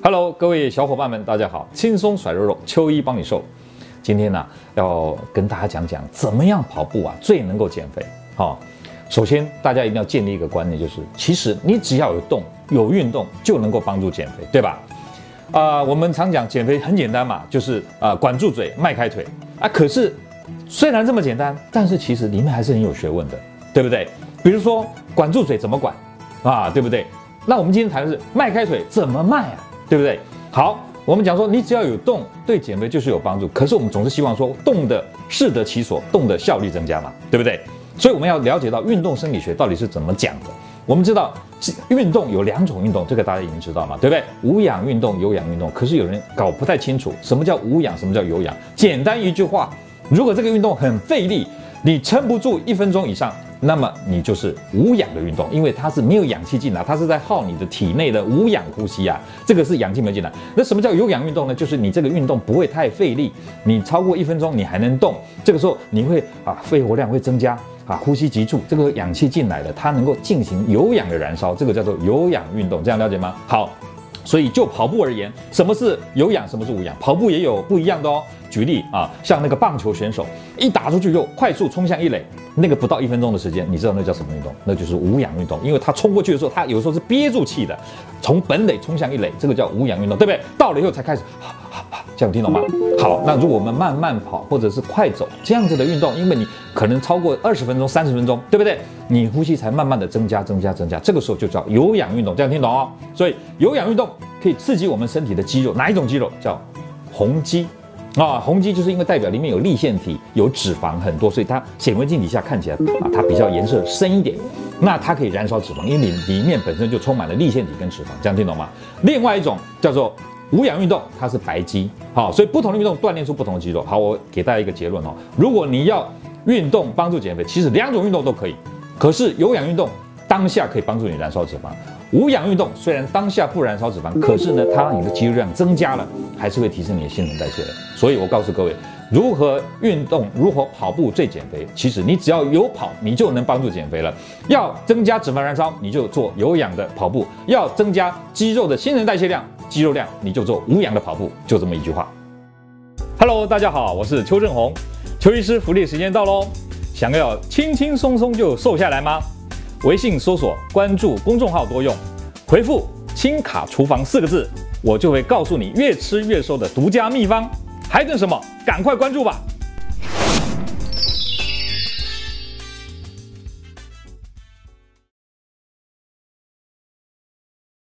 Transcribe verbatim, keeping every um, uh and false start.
Hello， 各位小伙伴们，大家好！轻松甩肉肉，秋衣帮你瘦。今天呢、啊，要跟大家讲讲怎么样跑步啊最能够减肥。好、哦，首先大家一定要建立一个观念，就是其实你只要有动、有运动，就能够帮助减肥，对吧？啊、呃，我们常讲减肥很简单嘛，就是啊、呃、管住嘴，迈开腿啊。可是虽然这么简单，但是其实里面还是很有学问的，对不对？比如说管住嘴怎么管啊，对不对？那我们今天谈的是迈开腿怎么迈啊？对不对？好，我们讲说，你只要有动，对减肥就是有帮助。可是我们总是希望说，动的适得其所，动的效率增加嘛，对不对？所以我们要了解到运动生理学到底是怎么讲的。我们知道运动有两种运动，这个大家已经知道嘛，对不对？无氧运动、有氧运动。可是有人搞不太清楚什么叫无氧，什么叫有氧。简单一句话，如果这个运动很费力，你撑不住一分钟以上，那么你就是无氧的运动，因为它是没有氧气进来，它是在耗你的体内的无氧呼吸啊，这个是氧气没进来。那什么叫有氧运动呢？就是你这个运动不会太费力，你超过一分钟你还能动，这个时候你会啊肺活量会增加啊，呼吸急促，这个氧气进来了，它能够进行有氧的燃烧，这个叫做有氧运动，这样了解吗？好。所以就跑步而言，什么是有氧，什么是无氧？跑步也有不一样的哦。举例啊，像那个棒球选手，一打出去就快速冲向一垒，那个不到一分钟的时间，你知道那叫什么运动？那就是无氧运动，因为他冲过去的时候，他有时候是憋住气的，从本垒冲向一垒，这个叫无氧运动，对不对？到了以后才开始，这样听懂吗？好，那如果我们慢慢跑或者是快走这样子的运动，因为你可能超过二十分钟、三十分钟，对不对？你呼吸才慢慢的增加、增加、增加，这个时候就叫有氧运动，这样听懂哦？所以有氧运动可以刺激我们身体的肌肉，哪一种肌肉？叫红肌啊，红肌就是因为代表里面有粒线体、有脂肪很多，所以它显微镜底下看起来啊，它比较颜色深一点。那它可以燃烧脂肪，因为里里面本身就充满了粒线体跟脂肪，这样听懂吗？另外一种叫做无氧运动，它是白肌。好，所以不同的运动锻炼出不同的肌肉。好，我给大家一个结论哦，如果你要运动帮助减肥，其实两种运动都可以。可是有氧运动当下可以帮助你燃烧脂肪，无氧运动虽然当下不燃烧脂肪，可是呢，它让你的肌肉量增加了，还是会提升你的新陈代谢的。所以我告诉各位，如何运动，如何跑步最减肥，其实你只要有跑，你就能帮助减肥了。要增加脂肪燃烧，你就做有氧的跑步；要增加肌肉的新陈代谢量、肌肉量，你就做无氧的跑步。就这么一句话。Hello， 大家好，我是邱正红，邱医师福利时间到喽。想要轻轻松松就瘦下来吗？微信搜索关注公众号多用，回复轻卡厨房四个字，我就会告诉你越吃越瘦的独家秘方。还等什么？赶快关注吧！